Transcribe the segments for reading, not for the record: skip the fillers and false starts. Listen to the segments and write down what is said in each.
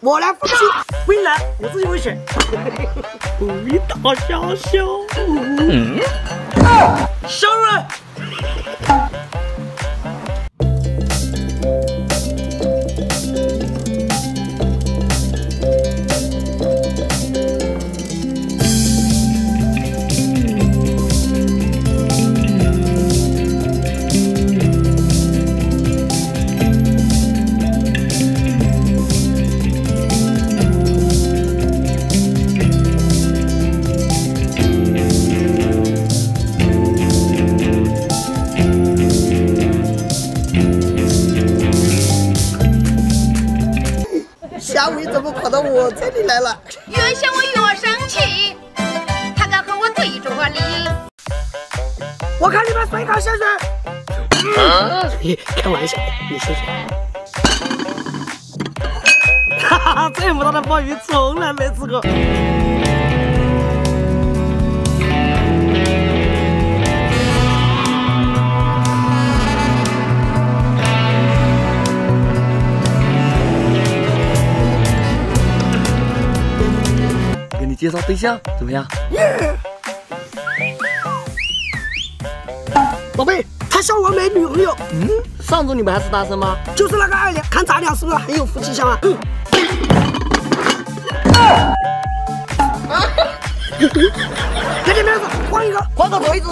我来放心，未来我自己会选。味道香香，生日。 小伟怎么跑到我这里来了？ 越想我越生气，他敢和我对着我理。 我看你们随考先选。开玩笑，你先选。哈哈，这么大的鲍鱼从来没吃过。 给你介绍对象怎么样？ 宝贝，他笑我没女朋友。 上周你们还是单身吗？ 就是那个二两，看咱俩是不是很有夫妻相啊？给你面子，换一个， 换个腿子。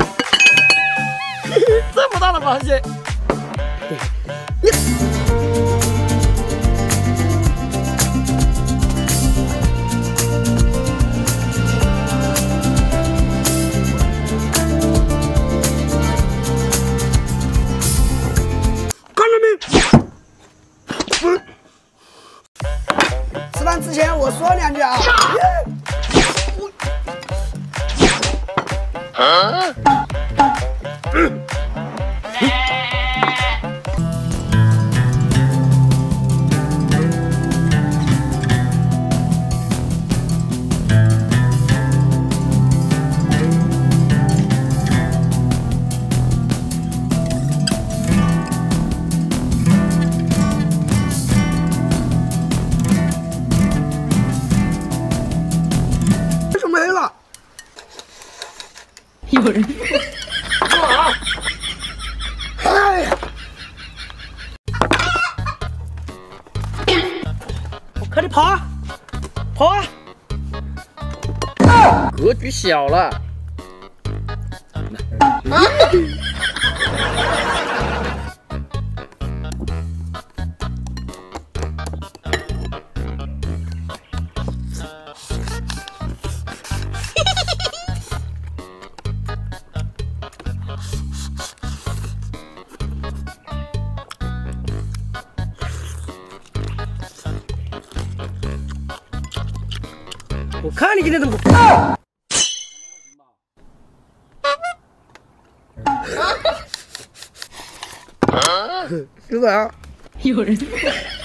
这么大的关系。 吃饭之前我说两句啊。没了。 有人。 哎呀！快点跑啊！跑啊！ 格局小了。 我看你今天怎么是不是啊？ 有人。